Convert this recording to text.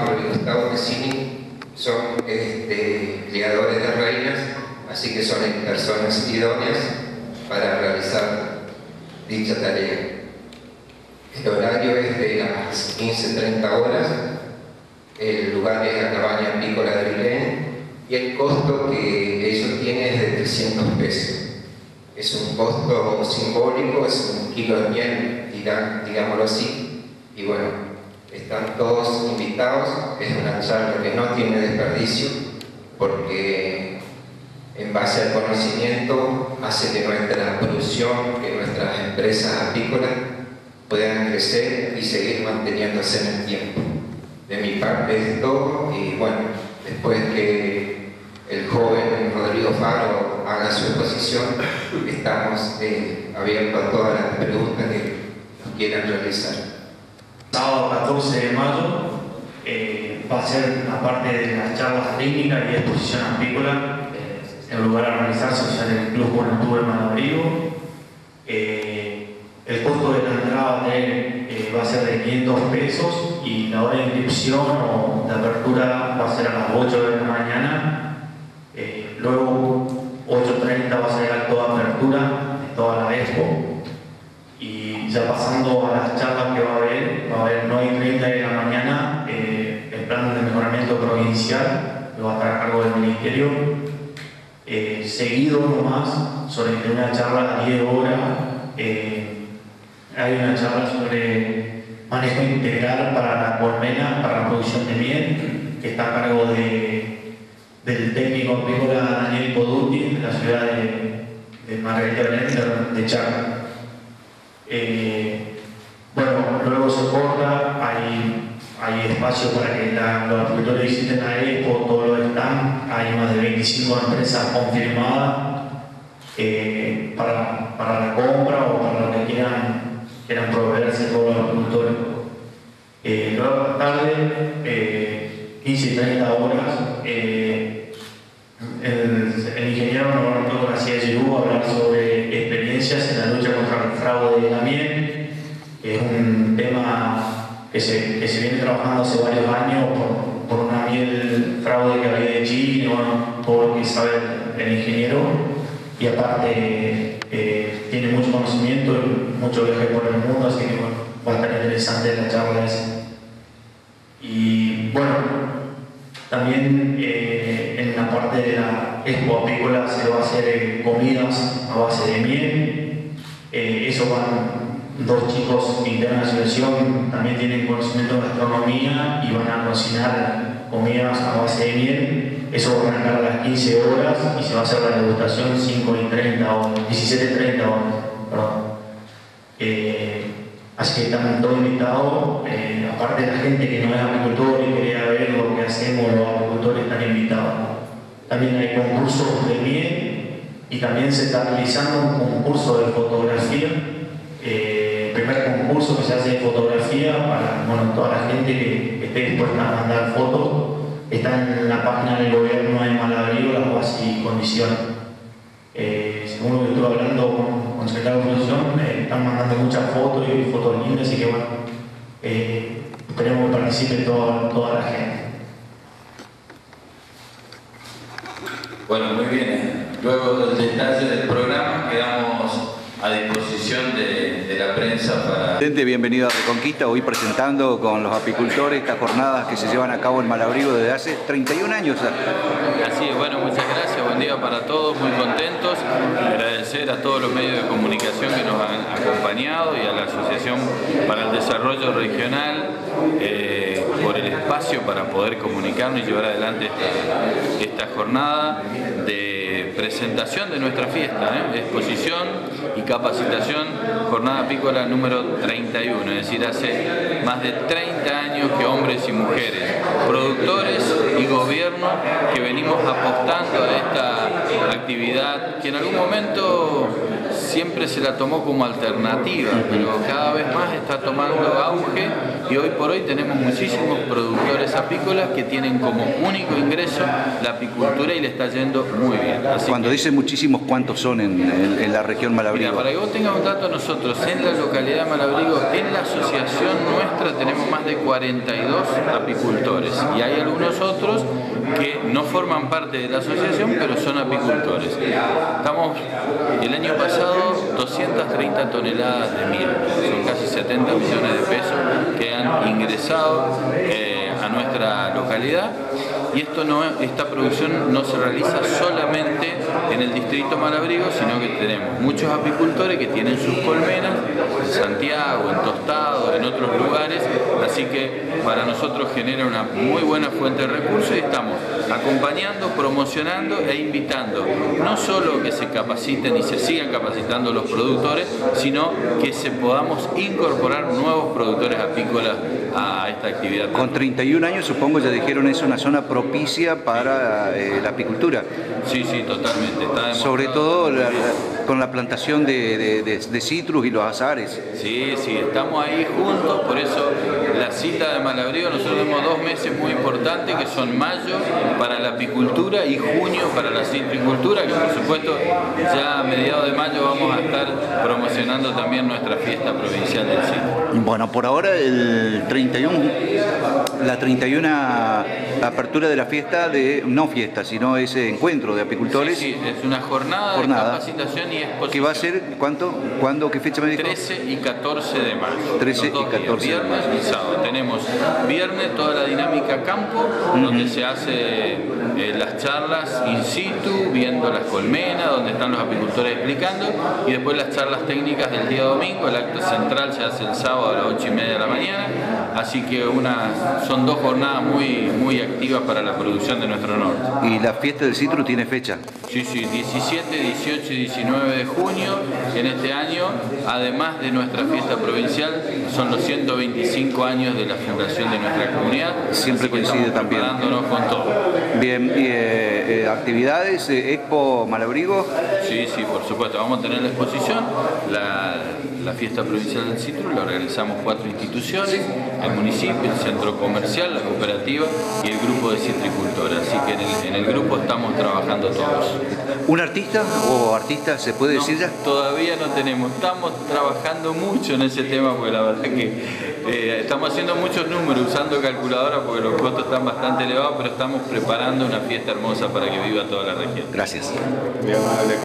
Pablo y Gustavo Tessini son criadores de reinas, así que son personas idóneas para realizar dicha tarea. El horario es de las 15:30 horas, el lugar es la cabaña apícola de Arilén y el costo que ellos tienen es de 300 pesos. Es un costo simbólico, es 1 kilo de miel, digámoslo así, y bueno, están todos invitados. Es una charla que no tiene desperdicio porque en base al conocimiento hace que nuestra producción, que nuestras empresas apícolas puedan crecer y seguir manteniéndose en el tiempo. De mi parte es todo, y bueno, después que el joven Rodrigo Faro haga su exposición, estamos abiertos a todas las preguntas que nos quieran realizar. Sábado 14 de mayo va a ser, aparte de las charlas técnicas y exposición apícola, el lugar a realizarse va a ser el Club Juventud de Malabrigo. El costo de la entrada va a ser de 500 pesos y la hora de inscripción o de apertura va a ser a las 8 de la mañana. Luego 8:30 va a ser el acto de apertura de toda la expo. Y ya pasando a las charlas que va a haber 9:30 de la mañana el plan de mejoramiento provincial que va a estar a cargo del Ministerio. Seguido nomás, sobre una charla a 10 horas, hay una charla sobre manejo integral para la colmena, para la producción de miel, que está a cargo del técnico apícola Daniel Poduti, de la ciudad de Margarita Belén, de Chaco. Bueno, luego se corta, hay espacio para que los apicultores visiten la expo, todos los stands, hay más de 25 empresas confirmadas para la compra o para lo que quieran proveerse todos los apicultores. Luego a la tarde, 15:30 horas, el ingeniero Norberto García Girú va a hablar sobre experiencias en la lucha contra el fraude de la miel. Es un tema que se viene trabajando hace varios años por una miel fraude que había de Chile, bueno, todo lo que sabe el ingeniero, y aparte tiene mucho conocimiento y mucho viaje por el mundo, así que bueno, va a estar interesante la charla esa. Y bueno, también en la parte de la expo apícola se va a hacer comidas a base de miel. Eso van 2 chicos internos de asociación, también tienen conocimiento de gastronomía y van a cocinar comidas a base de miel. Eso va a arrancar a las 15 horas y se va a hacer la degustación 17:30 horas. Perdón. Así que están todos invitados. Aparte de la gente que no es apicultor y quería ver lo que hacemos, los apicultores están invitados. También hay concursos de miel y también se está realizando un concurso de fotografía. El primer concurso que se hace de fotografía para toda la gente que esté dispuesta a mandar fotos. Está en la página del gobierno de Malabrigo, las bases y condiciones. Según lo que estuve hablando con el secretario de producción, están mandando muchas fotos y fotos lindas, así que bueno, esperemos que participe toda la gente. Bueno, muy bien. Luego del detalle del programa quedamos a disposición de la prensa para... Bienvenido a Reconquista, hoy presentando con los apicultores estas jornadas que se llevan a cabo en Malabrigo desde hace 31 años. Así es, bueno, muchas gracias, buen día para todos, muy contentos, agradecer a todos los medios de comunicación que nos han acompañado y a la Asociación para el Desarrollo Regional por el espacio para poder comunicarnos y llevar adelante esta jornada de presentación de nuestra fiesta, exposición y capacitación, jornada apícola número 31, es decir, hace más de 30 años que hombres y mujeres, productores y gobierno, que venimos apostando a esta actividad que en algún momento siempre se la tomó como alternativa, pero cada vez más está tomando auge y hoy por hoy tenemos muchísimos productores apícolas que tienen como único ingreso la apicultura y le está yendo muy bien. Así Cuando dice muchísimos, ¿cuántos son en la región Malabrigo? Mira, para que vos tengas un dato, nosotros en la localidad de Malabrigo, en la asociación nuestra, tenemos más de 42 apicultores y hay algunos otros que no forman parte de la asociación, pero son apicultores. Estamos, el año pasado, 230 toneladas de miel, son casi 70 millones de pesos que han ingresado a nuestra localidad. Y esta producción no se realiza solamente en el distrito Malabrigo, sino que tenemos muchos apicultores que tienen sus colmenas en Santiago, en Tostado, en otros lugares, así que para nosotros genera una muy buena fuente de recursos y estamos acompañando, promocionando e invitando no solo que se capaciten y se sigan capacitando los productores, sino que se podamos incorporar nuevos productores apícolas a esta actividad. Con 31 años, supongo, ya dijeron, es una zona propicia para la apicultura. Sí, sí, totalmente. Está sobre todo con la plantación de citrus y los azares. Sí, sí, estamos ahí juntos, por eso la cita de Malabrigo, nosotros tenemos 2 meses muy importantes que son mayo para la apicultura y junio para la citricultura, que por supuesto ya a mediados de mayo vamos a estar promocionando también nuestra fiesta provincial del citro. Bueno, por ahora la 31 apertura de la fiesta, no fiesta, sino ese encuentro de apicultores. Sí, sí, es una jornada de capacitación y exposición. ¿Qué va a ser? ¿Cuándo? ¿Qué fecha me dijo? 13 y 14 de mayo. 13 y 14 días, viernes y sábado. Tenemos viernes toda la dinámica campo, donde se hace las charlas in situ, viendo las colmenas, donde están los apicultores explicando, y después las charlas técnicas del día domingo. El acto central se hace el sábado a las 8:30 de la mañana, así que son 2 jornadas muy activas para la producción de nuestro norte. ¿Y la fiesta del citro tiene fecha? Sí, sí, 17, 18 y 19 de junio en este año, además de nuestra fiesta provincial, son los 125 años de la fundación de nuestra comunidad. Siempre coincide también. Preparándonos con todo. Bien, y actividades, Expo Malabrigo. Sí, sí, por supuesto. Vamos a tener la exposición, la fiesta provincial del citro, la organizamos 4 instituciones, el municipio, el centro comercial, la cooperativa y el grupo de citricultores. Así que en el grupo estamos trabajando todos. ¿Un artista o artista se puede decir ya? Todavía no tenemos, estamos trabajando mucho en ese tema porque la verdad que estamos haciendo muchos números usando calculadora porque los costos están bastante elevados, pero estamos preparando una fiesta hermosa para que viva toda la región. Gracias.